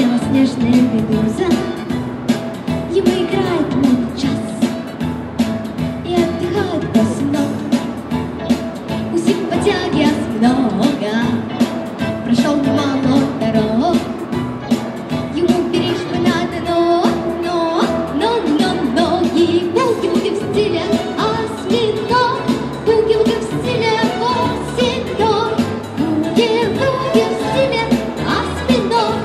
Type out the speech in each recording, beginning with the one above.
белоснежная медуза. Ему играет много час и отдыхает после ног. У симпатяги осьминога прошел немало дорог. Ему беречь бы надо, но ноги. Буги-буги в стиле осьминог, буги-буги в стиле осьминог, буги-буги в стиле осьминог,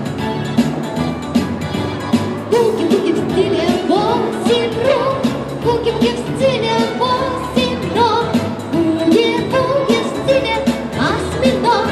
буги-буги в стиле восемь рук, буги-буги в стиле восемь ног, буги-буги в стиле осьминог.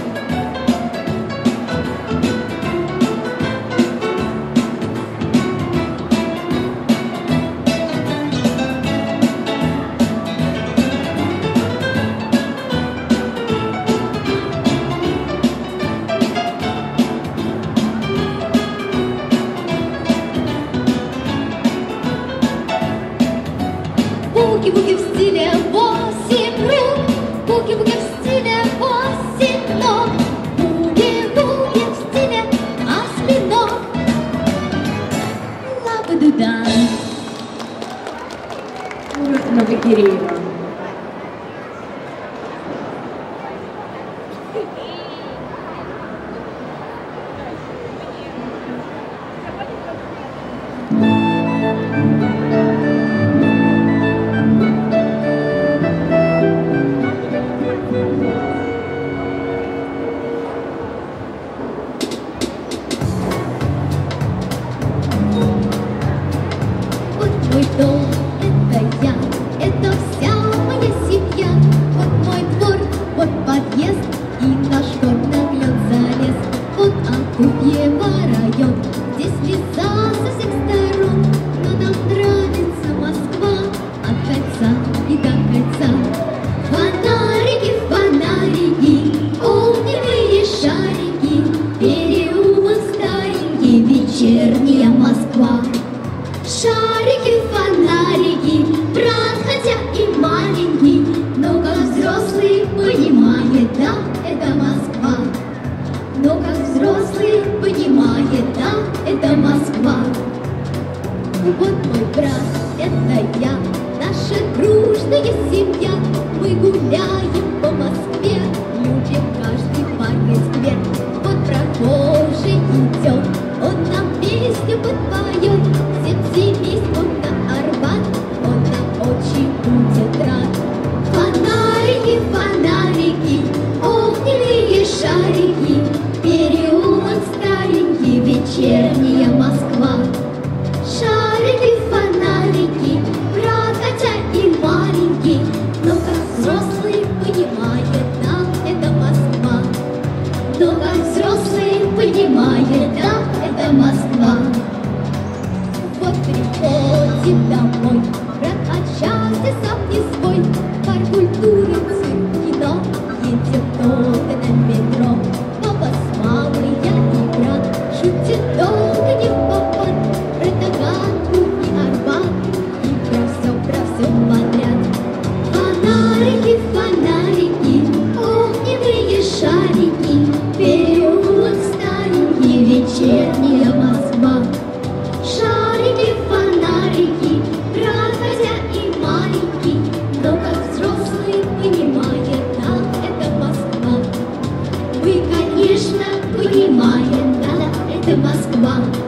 Буги-буги в стиле восемь рук, буги-буги в стиле восемь ног, буги-буги в стиле осьминог. Лабы-дуда. Новогиреева. Вот мой дом, это я, это вся моя семья. Вот мой двор, вот подъезд и наш дом наглед залез. Вот Акубьева район, здесь леса со всех сторон. Но нам нравится Москва от кольца и до кольца. Фонарики, фонарики, огненные шарики, переулок старенький, вечерняя Москва. Шарики, фонарики, брат, хотя и маленький, но как взрослый понимает, да, это Москва. Но как взрослый понимает, да, это Москва. Вот мой брат, это я, наша дружная семья. Мы гуляем по Москве, любим каждый парк и сквер. Вот прохожий идет, он нам песню подпоет. Всем семейством на Арбат, он нам очень будет рад. Фонарики, фонарики, огненные шарики, переулок старенький, вечерняя Москва. Шарики, фонарики, брат, хотя и маленький, но как взрослый понимает, да, это Москва. Но как взрослый понимает, да, это Москва. Вот приходим домой, брат от счастья сам не свой. Парк культуры, цирк, кино, едем долго на метро. Папа с мамой, я и брат, шутит долго не в попад. Про Таганку и Арбат, и про все подряд. Фонарики, фонарики, огненные шарики, переулок старенький, вечерняя Москва. Шарики, фонарики, брат, хотя и маленький, но как взрослый понимает, да, это Москва. Мы, конечно, понимаем, да, это Москва.